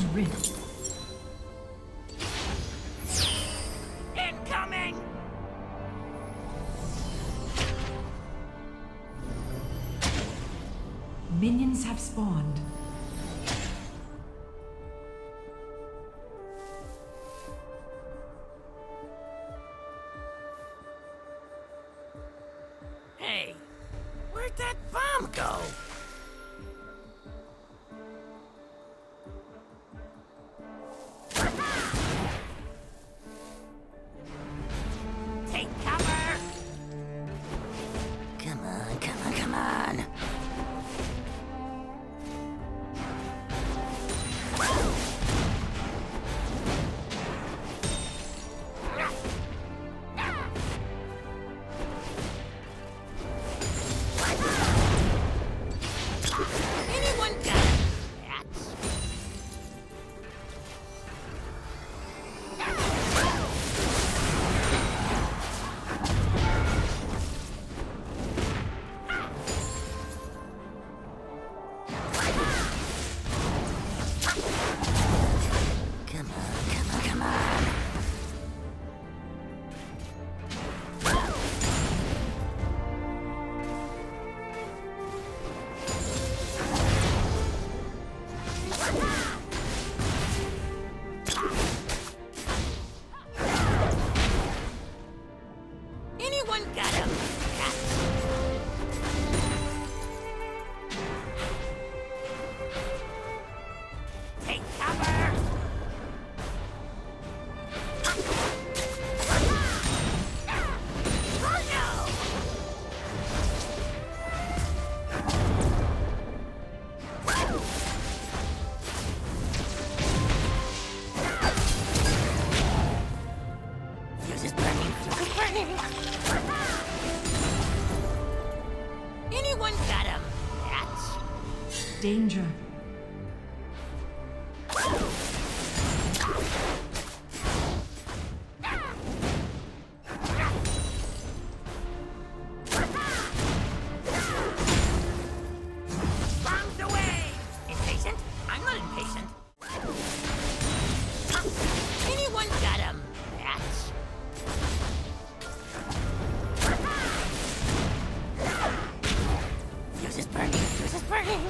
Rift. Incoming! Minions have spawned. Hey, where'd that bomb go? Take cover! Come on, come on, come on! Anyone got that? Come on, come on, come on! Anyone got him? Take cover! Oh no! Fuse is burning, fuse is burning! Anyone got him? That? Danger. Bombs away! Impatient? I'm not impatient. Anyone got him? That? Fuse is burning, fuse is burning!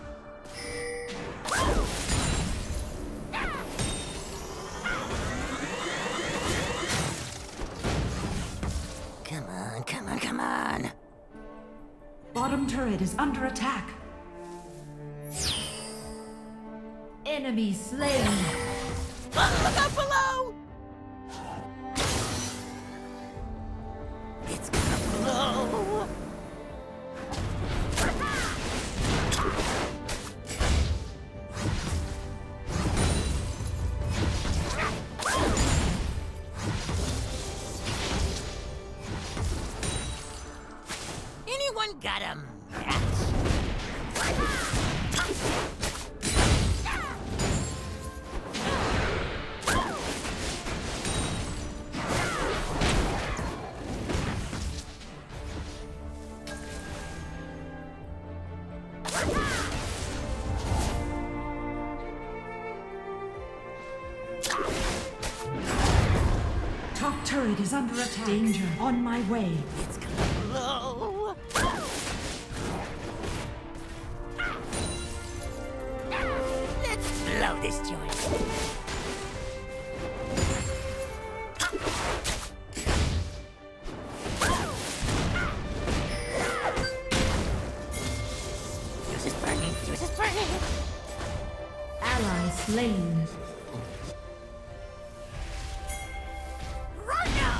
Come on, come on, come on! Bottom turret is under attack. Enemy slain. Look out below! It's gonna blow! Anyone got him? Top turret is under attack. Danger. On my way. It's gonna blow! Let's blow this joint! Fuse is burning, fuse is burning! Ally slain. Rhino!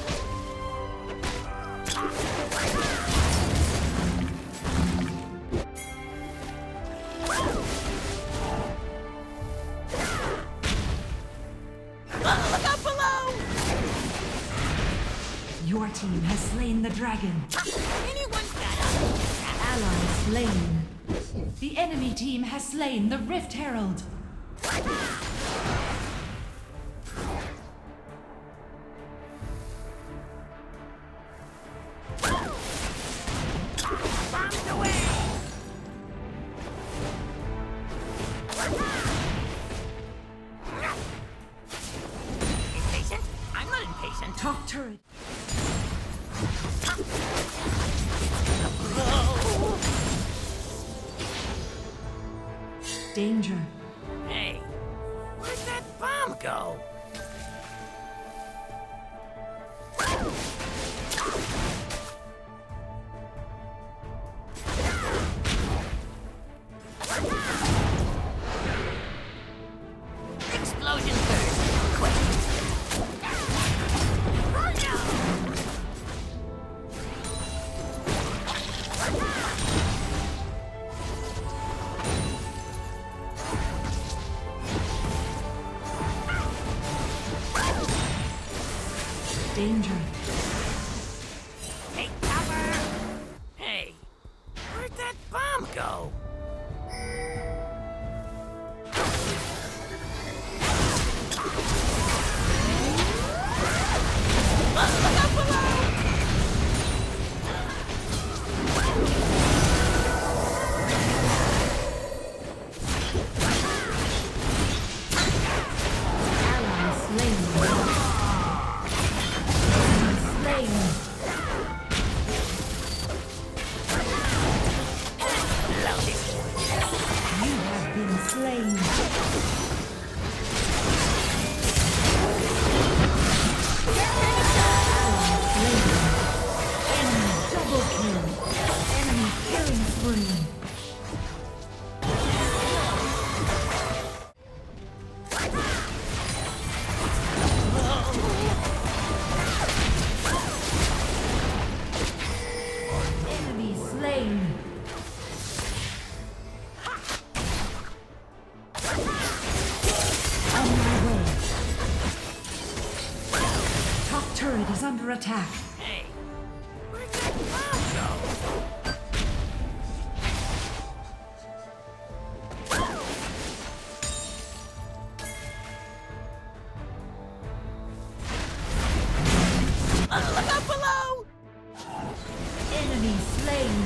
Look out below! Your team has slain the dragon. Anyone got him? Ally slain. The enemy team has slain the Rift Herald. Bombs away! Danger. Hey, where'd that bomb go? Explosion first. Quick. Danger. Take cover! Hey, where'd that bomb go? Look up below! Ally slain. Slain. You have been slain. Enemy double kill. Enemy killing spree. Enemy slain. On my way. Top turret is under attack. Hey, where'd that bomb go? Look up below! Enemy slain.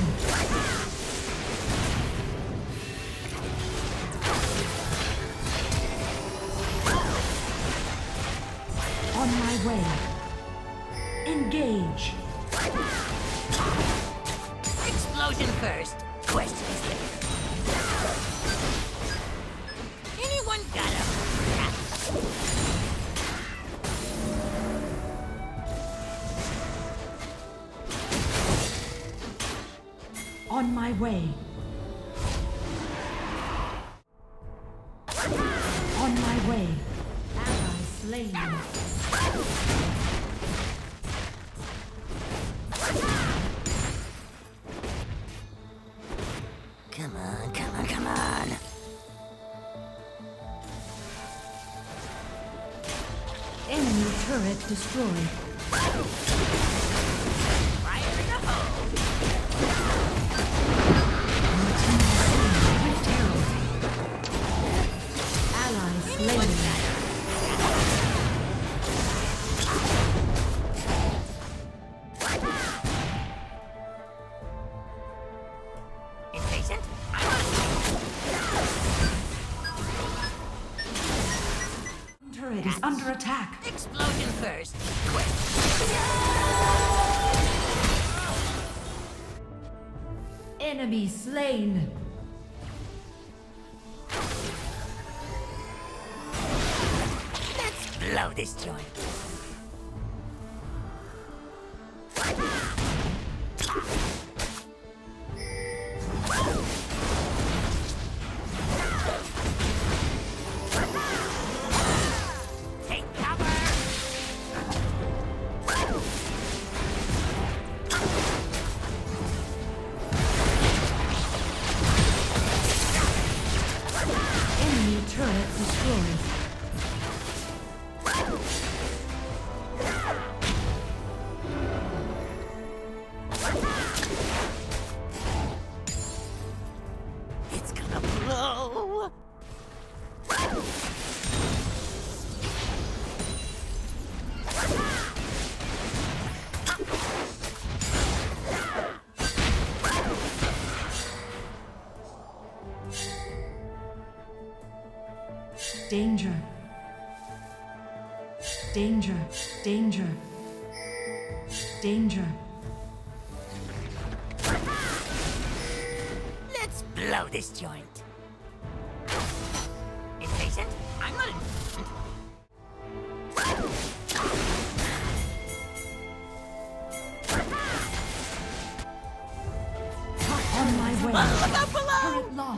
On my way. Engage. Explosion first. Questions later. Anyone got a map? On my way. On my way. Ally slain. Come on, come on, come on. Enemy turret destroyed. Fire in the hole. Your team has slain Terror. Ally slain. Impatient? Turret is under attack. Explosion first. Quick. Enemy slain. Let's blow this joint. Take cover! Enemy turret destroyed. It's gonna blow! Danger. Danger. Danger. Danger. Let's blow this joint.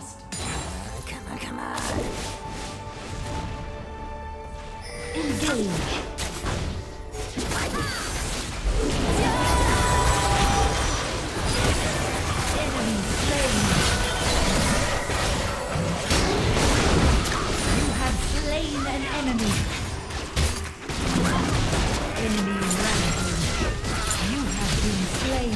lost. Come on, come on. Engage. Enemy slain. You have slain an enemy. Enemy rampage. You have been slain.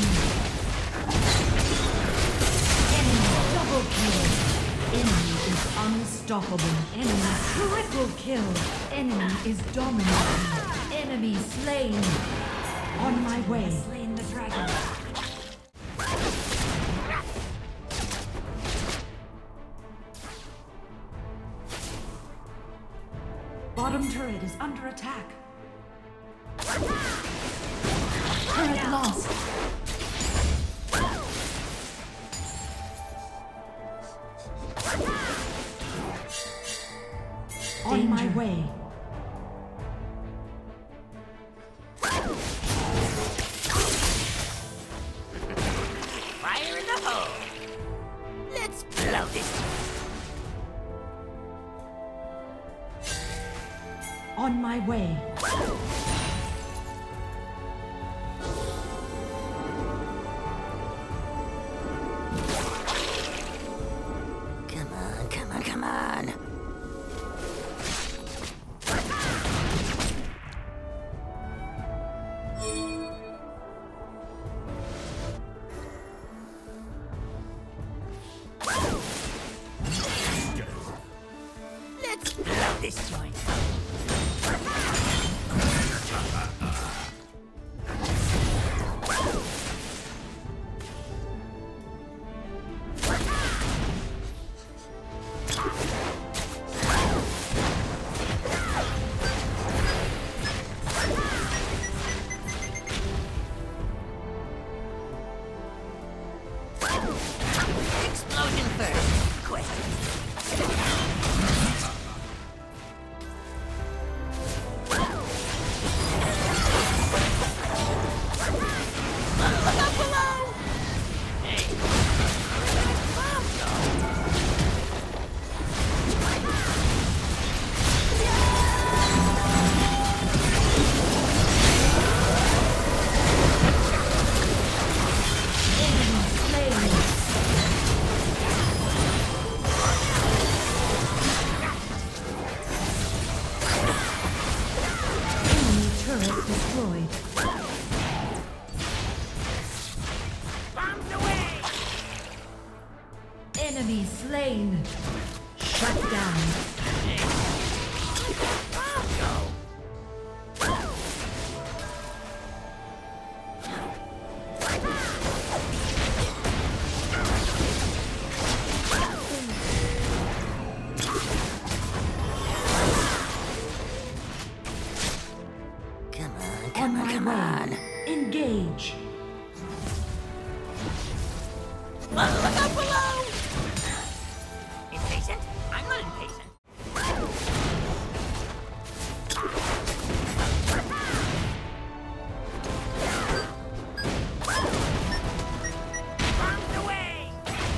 Enemy double kill. Enemy is unstoppable. Enemy triple kill. Enemy is dominating. Enemy slain. On my way. Slain the dragon. Bottom turret is under attack. Turret lost. On my way. Fire in the hole. Let's blow this. On my way. Come on, come on, come on. Let's blow this joint. Explosion first. Question. Look up below! Hey. Bomb go. Enemy slain. Enemy turret destroyed. Bombs away! Enemy slain. Shut down. Bomb go! Come on, On come on, my come way. on. Engage. Look up below! Impatient? I'm not impatient. Bombs away!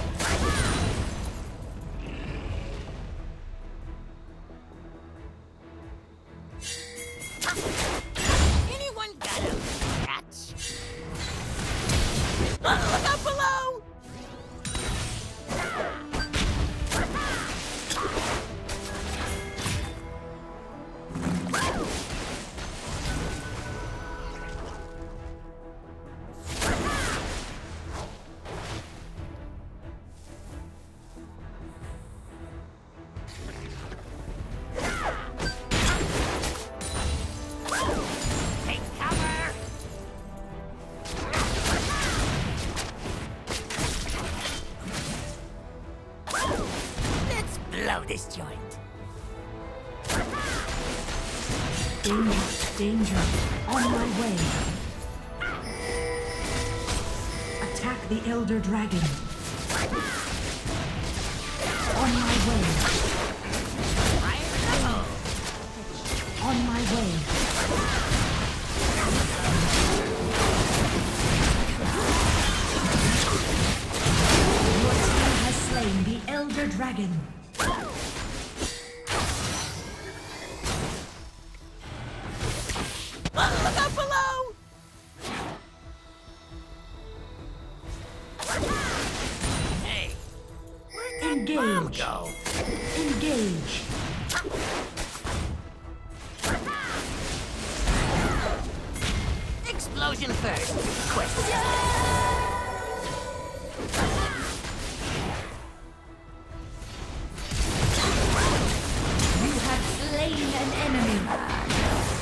Anyone got a catch? Look up below! Take cover! Let's blow this joint. Danger. Danger. On my way. Attack the Elder Dragon. On my way. Fire in the hole. On my way. Your team has slain the Elder dragon. Look out below! Hey, where'd that bomb Engage. go? Engage. Explosion first. Question. You have slain an enemy.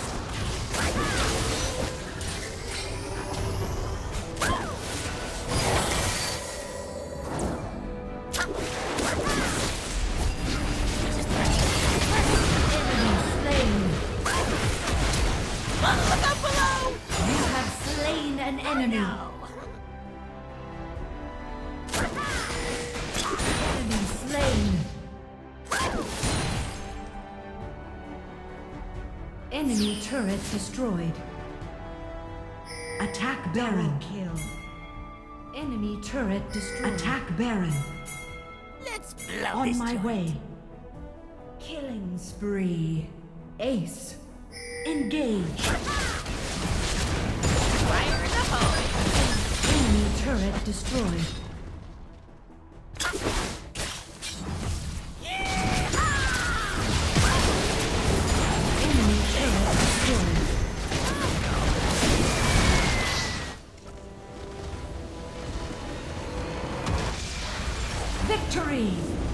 Enemy slain. Look out below! You have slain an enemy. No. Enemy slain. Enemy turret destroyed. Attack Baron. Kill. Enemy turret destroyed. Attack Baron. Let's blow On this my joint. way. Killing spree. Ace. Engage. Fire in the hole! Enemy turret destroyed. Enemy turret destroyed. Victory!